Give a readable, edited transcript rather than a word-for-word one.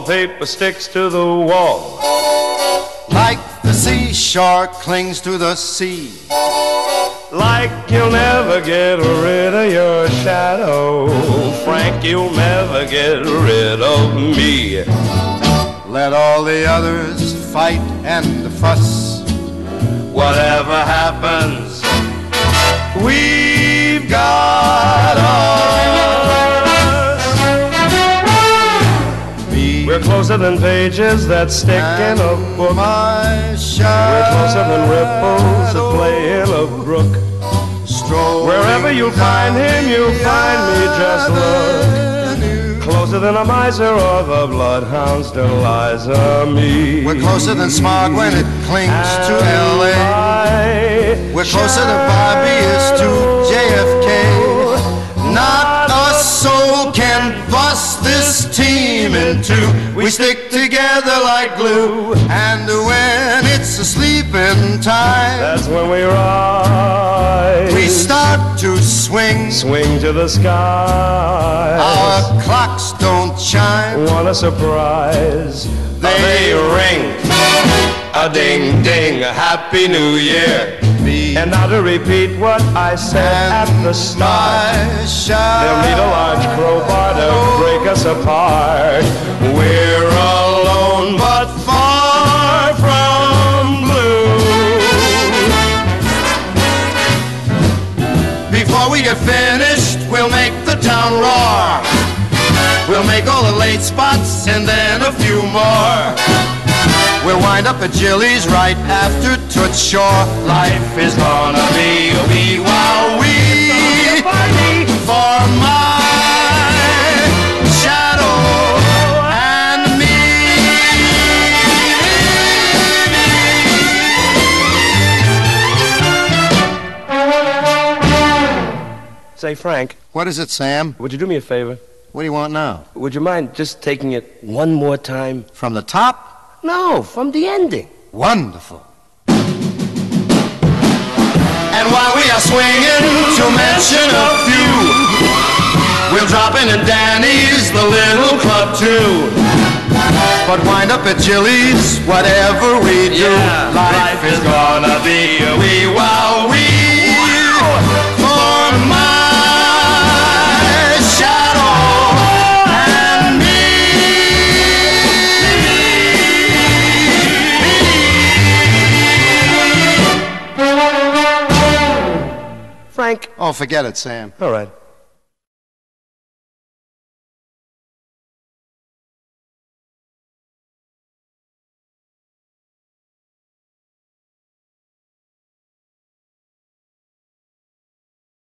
wallpaper sticks to the wall. Like the seashore clings to the sea. Like you'll never get rid of your shadow. Frank, you'll never get rid of me. Let all the others fight and fuss. Whatever happens, we've got us. We're closer than pages that stick in a book. We're closer than ripples that play in a brook. Wherever you'll find him, you'll find me. Just look. Closer than a miser or the bloodhounds to Liza, me. We're closer than smog when it clings to L.A. We're closer than Bobby is to JFK. Not a soul can bust this team in two. We stick together like glue. And when it's a sleeping time, that's when we rise. We start to swing, swing to the sky. Our clocks don't chime. Want a surprise? They ring. A ding ding, a happy new year. And now to repeat what I said at the start, they'll need a large crowbar to break us apart. We're alone but far from blue. Before we get finished, we'll make the town roar. We'll make all the late spots and then a few more. We'll wind up at Jilly's right after Toots Shore. Life is gonna be a wee wow wee for my shadow and me. Say, Frank. What is it, Sam? Would you do me a favor? What do you want now? Would you mind just taking it one more time? From the top? No, from the ending. Wonderful. And while we are swinging, to mention a few, we'll drop in at Danny's, the little club too. But wind up at Jilly's, whatever we do, life is gonna be a wee wow wee for my shadow and me. Frank. Oh, forget it, Sam. All right.